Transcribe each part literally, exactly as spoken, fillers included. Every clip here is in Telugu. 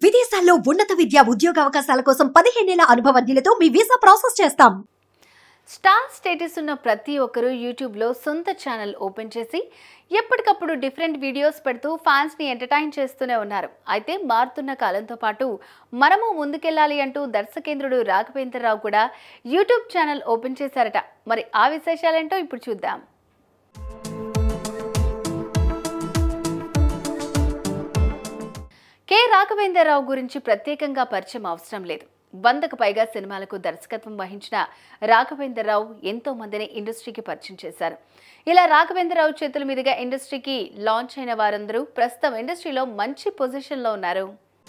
విదేశాల్లో ఉన్నత విద్య ఉద్యోగ అవకాశాల కోసం పదిహేనేళ్ల అనుభవజ్ఞులతో మీ వీసా ప్రాసెస్ చేస్తాం. స్టార్ స్టేటస్ ఉన్న ప్రతి ఒక్కరూ యూట్యూబ్లో సొంత ఛానల్ ఓపెన్ చేసి ఎప్పటికప్పుడు డిఫరెంట్ వీడియోస్ పెడుతూ ఫ్యాన్స్ని ఎంటర్టైన్ చేస్తూనే ఉన్నారు. అయితే మారుతున్న కాలంతో పాటు మనము ముందుకెళ్ళాలి అంటూ దర్శకేంద్రుడు రాఘవేంద్ర రావు కూడా యూట్యూబ్ ఛానల్ ఓపెన్ చేశారట. మరి ఆ విశేషాలేంటో ఇప్పుడు చూద్దాం. కె రాఘవేందర్ రావు గురించి ప్రత్యేకంగా పరిచయం అవసరం లేదు. వందకు పైగా సినిమాలకు దర్శకత్వం వహించిన రాఘవేందర్ రావు ఎంతో మందిని ఇండస్ట్రీకి పరిచయం చేశారు. ఇలా రాఘవేందర్ రావు చేతుల మీదుగా ఇండస్ట్రీకి లాంచ్ అయిన వారందరూ ప్రస్తుతం ఇండస్ట్రీలో మంచి పొజిషన్లో ఉన్నారు.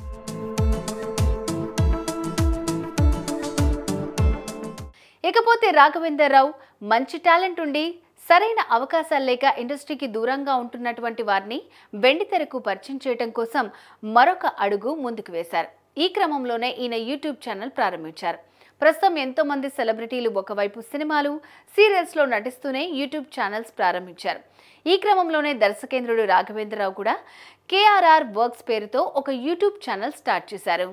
ఇకపోతే రాఘవేందర్ రావు మంచి టాలెంట్ ఉండి సరైన అవకాశాలు లేక ఇండస్ట్రీకి దూరంగా ఉంటున్నటువంటి వారిని వెండితెరకు పరిచయం చేయడం కోసం మరొక అడుగు ముందుకు వేశారు. ఈ క్రమంలోనే ఈయన యూట్యూబ్ ఛానల్ ప్రారంభించారు. ప్రస్తుతం ఎంతో మంది సెలబ్రిటీలు ఒకవైపు సినిమాలు, సీరియల్స్లో నటిస్తూనే యూట్యూబ్ ఛానల్స్ ప్రారంభించారు. ఈ క్రమంలోనే దర్శకేంద్రుడు రాఘవేంద్ర రావు కూడా కేఆర్ఆర్ వర్క్స్ పేరుతో ఒక యూట్యూబ్ ఛానల్ స్టార్ట్ చేశారు.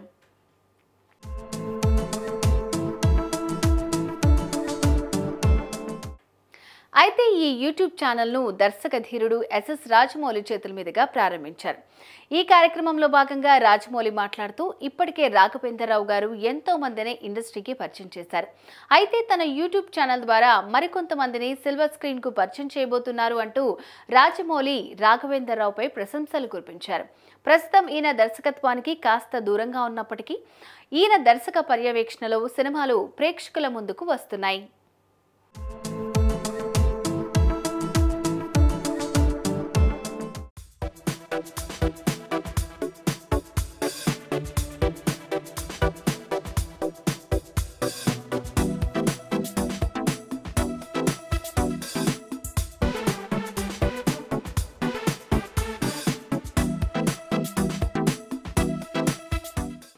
అయితే ఈ యూట్యూబ్ ఛానల్ను దర్శక ధీరుడు ఎస్ఎస్ రాజమౌళి చేతుల మీదుగా ప్రారంభించారు. ఈ కార్యక్రమంలో భాగంగా రాజమౌళి మాట్లాడుతూ ఇప్పటికే రాఘవేందర్ రావు గారు ఎంతో మందిని ఇండస్ట్రీకి పరిచయం చేశారు. అయితే తన యూట్యూబ్ ఛానల్ ద్వారా మరికొంతమందిని సిల్వర్ స్క్రీన్ కు పరిచయం చేయబోతున్నారు అంటూ రాజమౌళి రాఘవేందర్ రావుపై ప్రశంసలు కురిపించారు. ప్రస్తుతం ఈయన దర్శకత్వానికి కాస్త దూరంగా ఉన్నప్పటికీ ఈయన దర్శక పర్యవేక్షణలో సినిమాలు ప్రేక్షకుల ముందుకు వస్తున్నాయి.